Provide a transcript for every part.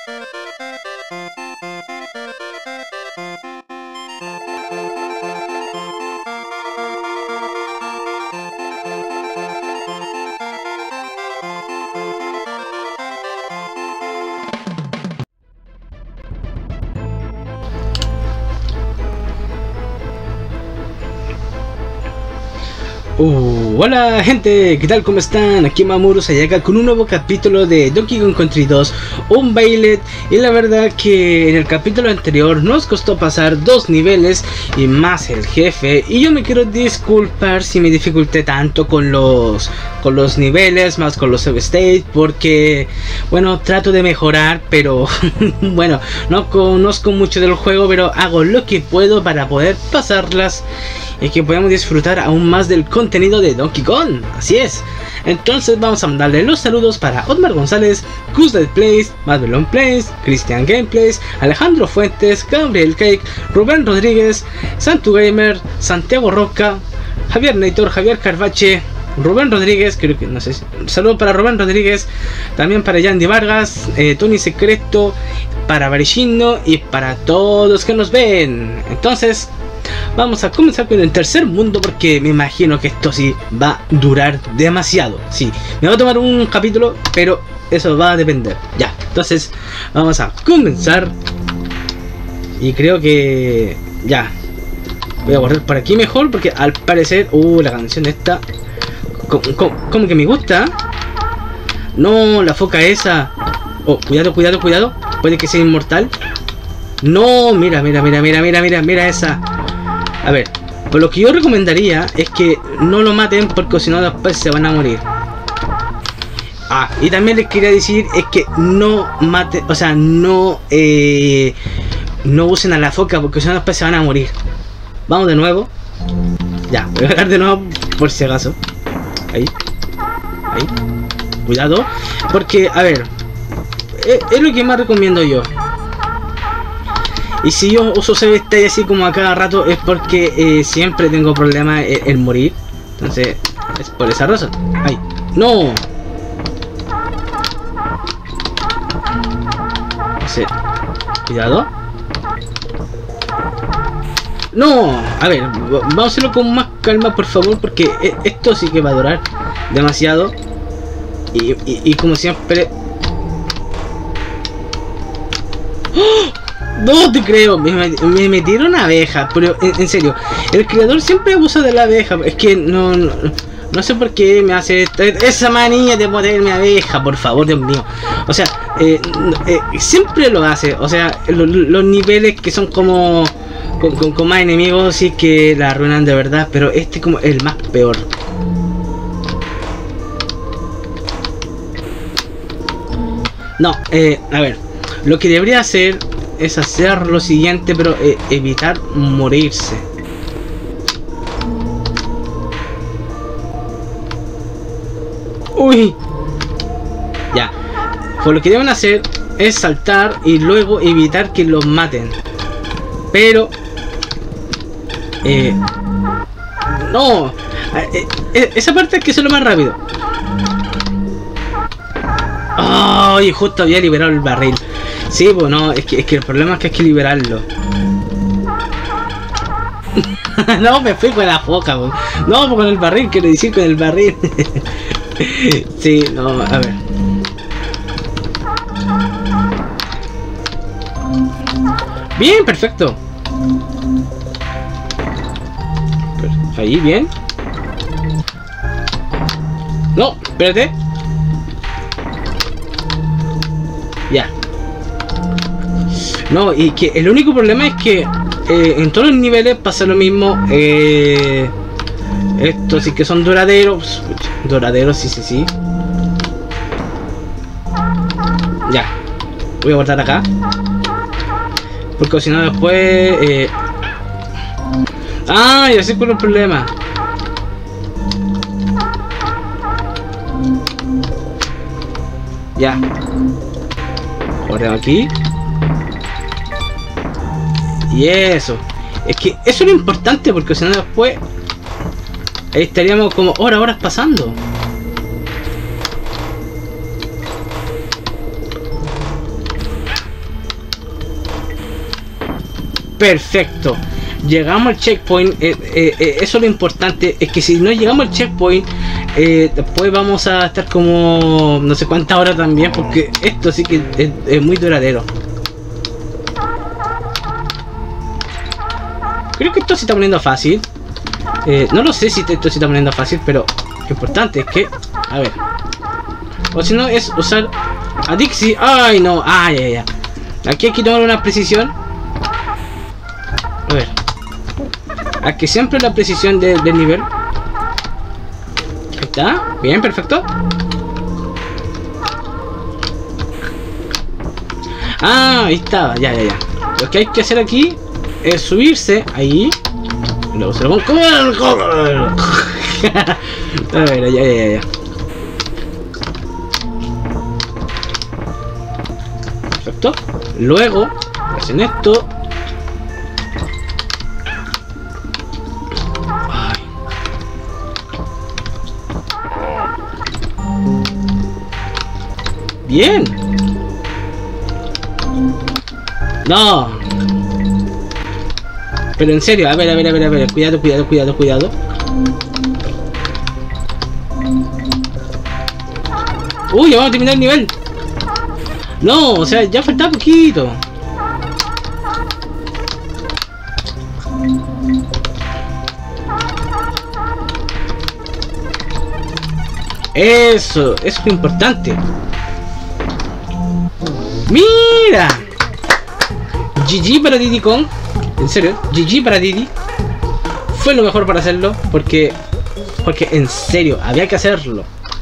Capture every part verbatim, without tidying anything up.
Uh, hola gente, ¿qué tal? ¿Cómo están? Aquí Mamoru Sayaka con un nuevo capítulo de Donkey Kong Country dos Unveiled. Y la verdad que en el capítulo anterior nos costó pasar dos niveles y más el jefe. Y yo me quiero disculpar si me dificulté tanto con los con los niveles, más con los sub-stage, porque bueno, trato de mejorar, pero bueno, no conozco mucho del juego, pero hago lo que puedo para poder pasarlas y que podamos disfrutar aún más del contenido de Donkey Kong. Así es. Entonces vamos a mandarle los saludos para Otmar González, Cusdet Plays, Madbelon Plays, Cristian Gameplays, Alejandro Fuentes, Gabriel Cake, Rubén Rodríguez, Santu Gamer, Santiago Roca, Javier Neitor, Javier Carvache, Rubén Rodríguez, creo que no sé. Un saludo para Rubén Rodríguez, también para Yandy Vargas, eh, Tony Secreto, para Varishino y para todos que nos ven. Entonces vamos a comenzar con el tercer mundo, porque me imagino que esto sí va a durar demasiado. Sí, me va a tomar un capítulo, pero eso va a depender. Ya, entonces vamos a comenzar. Y creo que ya voy a borrar por aquí mejor, porque al parecer, uh, la canción esta como, como, como que me gusta. No, la foca esa. Oh, cuidado, cuidado, cuidado. Puede que sea inmortal. No, mira, mira, mira, mira, mira, mira, mira esa. A ver, pues lo que yo recomendaría es que no lo maten, porque si no después se van a morir. Ah, y también les quería decir es que no maten, o sea, no eh, no usen a la foca, porque si no después se van a morir. Vamos de nuevo. Ya, voy a pegar de nuevo por si acaso. Ahí, ahí. Cuidado, porque, a ver, es, es lo que más recomiendo yo. Y si yo uso save state así como a cada rato, es porque eh, siempre tengo problemas en, en morir. Entonces, es por esa razón. ¡Ay! ¡No! Entonces, cuidado. ¡No! A ver, vamos a hacerlo con más calma, por favor, porque esto sí que va a durar demasiado. Y, y, y como siempre... ¡Oh! No te creo, me, me metieron una abeja, pero en, en serio, el creador siempre abusa de la abeja. Es que no, no, no sé por qué me hace esta, esa manía de ponerme abeja, por favor, Dios mío. O sea, eh, eh, siempre lo hace. O sea, lo, los niveles que son como con, con, con más enemigos sí que la arruinan de verdad, pero este como el más peor. No, eh, a ver, lo que debería hacer es hacer lo siguiente, pero eh, evitar morirse. Uy, ya. Pues lo que deben hacer es saltar y luego evitar que los maten. Pero eh, no, eh, eh, esa parte es que es lo más rápido. Ay, oh, justo había liberado el barril. Sí, pues no, es que, es que el problema es que hay que liberarlo. No, me fui con la foca, pues. No, pues con el barril, quiero decir, con el barril. Sí, no, a ver. Bien, perfecto. Ahí, bien. No, espérate. Ya. No, y que el único problema es que eh, en todos los niveles pasa lo mismo. Eh, estos sí que son duraderos. Duraderos, sí, sí, sí. Ya. Voy a guardar acá, porque si no después... Eh... Ah, ya sé cuál es el problema. Ya. Ahora aquí. Y eso. Es que eso es lo importante, porque si no después... Ahí estaríamos como horas, horas pasando. Perfecto. Llegamos al checkpoint. Eh, eh, eh, eso es lo importante. Es que si no llegamos al checkpoint, eh, después vamos a estar como no sé cuántas horas también. Porque esto sí que es, es muy duradero. Creo que esto se está poniendo fácil. Eh, no lo sé si esto se está poniendo fácil, pero lo importante es que... A ver. O si no es usar a Dixie. Ay, no. Ay, ay, ay. Aquí hay que tomar una precisión. A ver. Aquí siempre la precisión de, del nivel. Ahí está. Bien, perfecto. Ah, ahí estaba. Ya, ya, ya. Lo que hay que hacer aquí es subirse ahí. Luego se lo pongo. A ver, ya, ya, ya. Perfecto. Luego hacen esto. Ay. Bien. No. Pero en serio, a ver, a ver, a ver, a ver, cuidado, cuidado, cuidado, cuidado. Uy, ya vamos a terminar el nivel. No, o sea, ya falta poquito. Eso, eso es lo importante. Mira. G G para Diddy Kong. En serio, G G para Diddy. Fue lo mejor para hacerlo. Porque, porque en serio, había que hacerlo.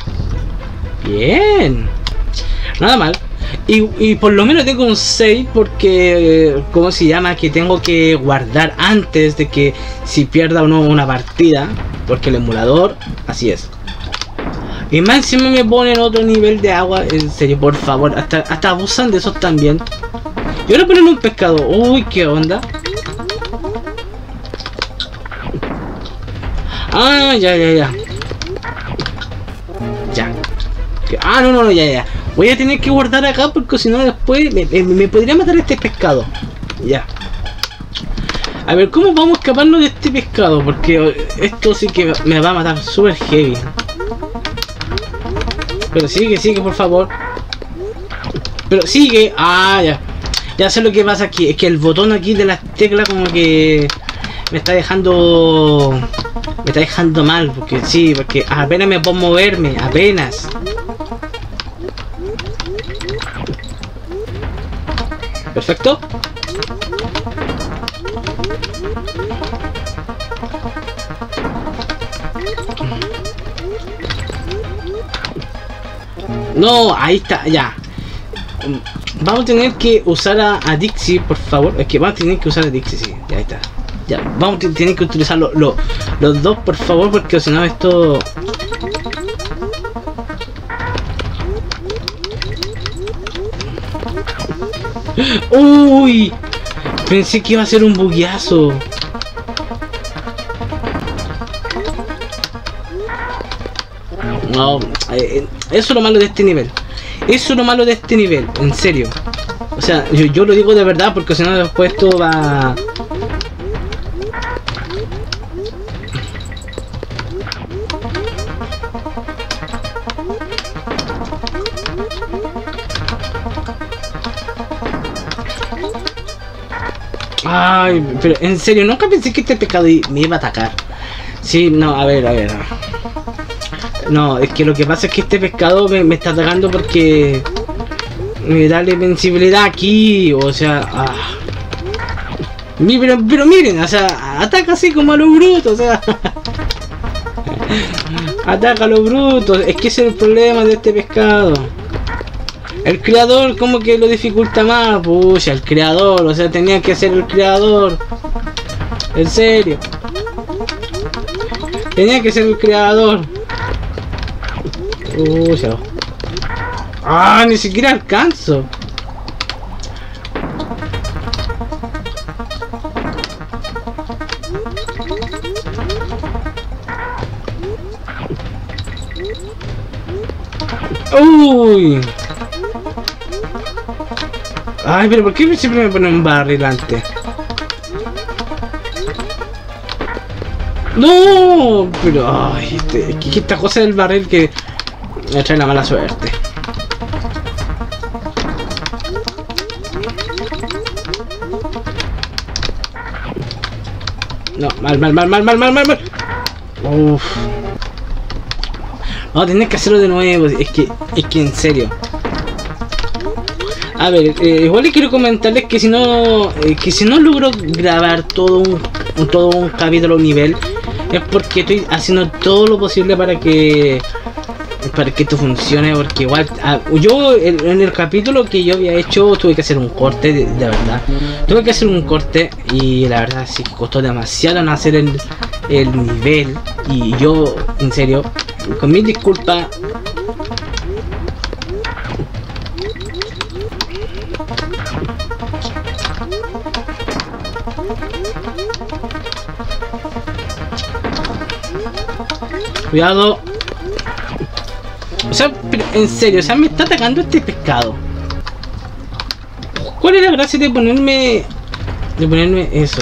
Bien. Nada mal. Y, y por lo menos tengo un save porque, ¿cómo se llama? Que tengo que guardar antes de que si pierda o no una partida. Porque el emulador, así es. Y más encima me ponen otro nivel de agua. En serio, por favor. Hasta, hasta abusan de esos también. Y ahora ponen un pescado. Uy, qué onda. Ah, ya, ya, ya. Ya. Ah, no, no, no, ya, ya. Voy a tener que guardar acá porque si no después me, me, me podría matar este pescado. Ya. A ver, ¿cómo vamos a escaparnos de este pescado? Porque esto sí que me va a matar súper heavy. Pero sigue, sigue, por favor. Pero sigue. Ah, ya. Ya sé lo que pasa aquí. Es que el botón aquí de las teclas como que me está dejando... Me está dejando mal. Porque sí, porque apenas me puedo moverme. Apenas. Perfecto. No, ahí está, ya. Vamos a tener que usar a, a Dixie, por favor. Es que vamos a tener que usar a Dixie, sí, ya está. Ya, vamos a tener que utilizar lo, lo, los dos, por favor, porque si no esto... Uy, pensé que iba a ser un bugueazo. No, eh, eso es lo malo de este nivel. Eso es lo malo de este nivel, en serio. O sea, yo, yo lo digo de verdad porque si no después esto va... Ay, pero en serio, nunca pensé que este pescado me iba a atacar. Sí, no, a ver, a ver. No, es que lo que pasa es que este pescado me, me está atacando porque me da la invencibilidad aquí, o sea... Ah. Pero, pero miren, o sea, ataca así como a los brutos, o sea... Ataca a los brutos, es que ese es el problema de este pescado. El creador como que lo dificulta más, pucha, el creador, o sea, tenía que ser el creador. En serio. Tenía que ser el creador. Pucha. Ah, ni siquiera alcanzo. Uy. Ay, pero ¿por qué siempre me ponen un barril antes? No, pero ay, este, que esta cosa del barril que me trae la mala suerte. No, mal, mal, mal, mal, mal, mal, mal, mal. Uff. No, tenés que hacerlo de nuevo. Es que, es que en serio. A ver, eh, igual les quiero comentarles que si no, eh, que si no logro grabar todo un, un todo un capítulo nivel, es porque estoy haciendo todo lo posible para que para que esto funcione, porque igual a, yo en, en el capítulo que yo había hecho tuve que hacer un corte de, de verdad, tuve que hacer un corte y la verdad sí que costó demasiado en hacer el, el nivel y yo en serio con mis disculpas. Cuidado. O sea, pero en serio, o sea, me está atacando este pescado. ¿Cuál es la gracia de ponerme... de ponerme eso?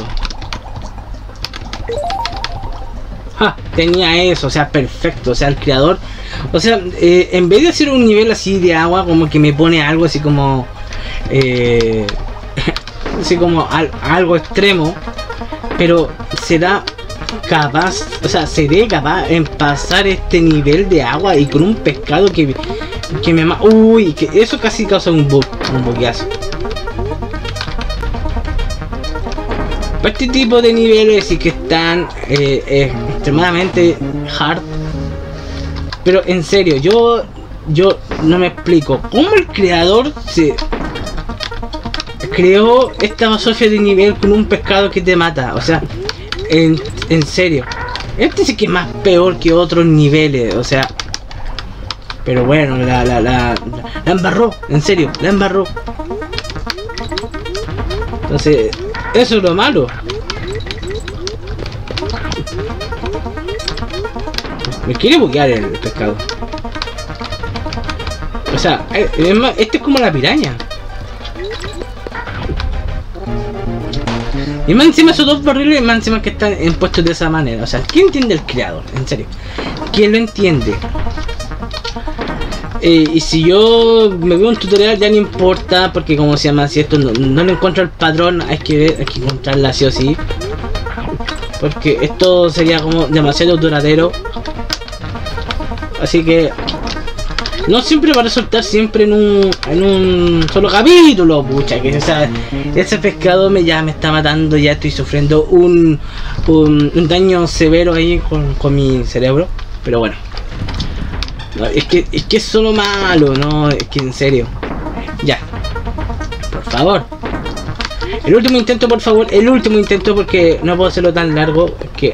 Ah, tenía eso, o sea, perfecto. O sea, el creador... O sea, eh, en vez de hacer un nivel así de agua, como que me pone algo así como... Eh, así como al, algo extremo. Pero será... capaz, o sea, seré capaz en pasar este nivel de agua y con un pescado que, que me ma... Uy, que eso casi causa un bug, un bugueazo. Este tipo de niveles sí que están eh, eh, extremadamente hard. Pero en serio, yo yo no me explico cómo el creador se creó esta basofia de nivel con un pescado que te mata. O sea, En, en serio, este sí que es más peor que otros niveles, o sea. Pero bueno, la, la, la, la embarró, en serio, la embarró. Entonces, eso es lo malo. Me quiere buguear el pescado. O sea, es más, este es como la piraña. Y más encima esos dos barriles, más encima que están puestos de esa manera. O sea, ¿quién entiende el creador? En serio, ¿quién lo entiende? Eh, y si yo me veo un tutorial ya no importa, porque como se llama, si esto no, no le encuentro el patrón, hay que ver, hay que encontrarla sí o sí. Porque esto sería como demasiado duradero. Así que no siempre va a resultar siempre en un, en un solo capítulo, pucha, que o sea, ese pescado me, ya me está matando, ya estoy sufriendo un, un, un daño severo ahí con, con mi cerebro, pero bueno. No, es que es que es solo malo, no, es que en serio. Ya. Por favor. El último intento, por favor, el último intento porque no puedo hacerlo tan largo, que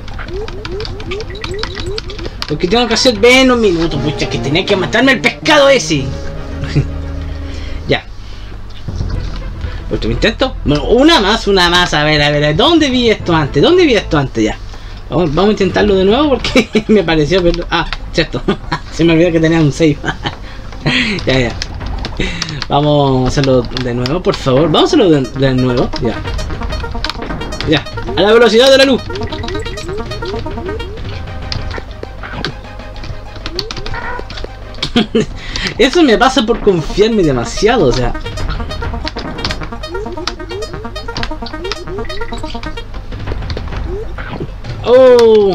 porque tengo que hacer menos minutos, pucha, que tenía que matarme el pescado ese. Ya. Último intento. Bueno, una más, una más. A ver, a ver, ¿dónde vi esto antes? ¿Dónde vi esto antes? Ya. Vamos, vamos a intentarlo de nuevo porque me pareció verlo. Ah, cierto. Se me olvidó que tenía un save. Ya, ya. Vamos a hacerlo de nuevo, por favor. Vamos a hacerlo de, de nuevo. Ya. Ya. A la velocidad de la luz. Eso me pasa por confiarme demasiado, o sea. Oh.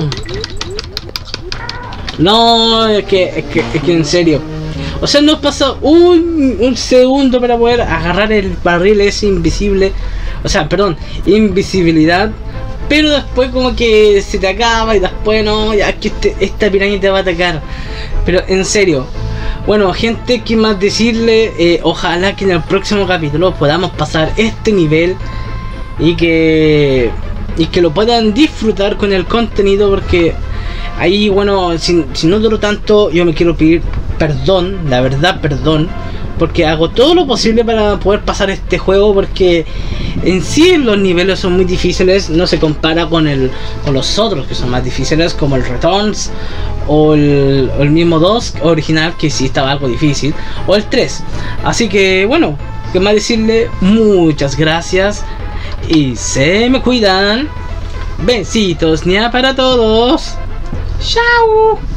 No, es que, es que, es que en serio. O sea, nos pasa un, un segundo para poder agarrar el barril ese invisible. O sea, perdón, invisibilidad. Pero después como que se te acaba y después no, ya que este, esta piraña te va a atacar. Pero en serio. Bueno, gente, ¿qué más decirle? Eh, ojalá que en el próximo capítulo podamos pasar este nivel y que y que lo puedan disfrutar con el contenido, porque ahí, bueno, si, si no duro tanto, yo me quiero pedir perdón, la verdad, perdón, porque hago todo lo posible para poder pasar este juego, porque en sí los niveles son muy difíciles, no se compara con el con los otros que son más difíciles, como el Returns o el, o el mismo dos original, que sí estaba algo difícil, o el tres. Así que bueno, qué más decirle, muchas gracias y se me cuidan. Besitos, ña para todos. Chao.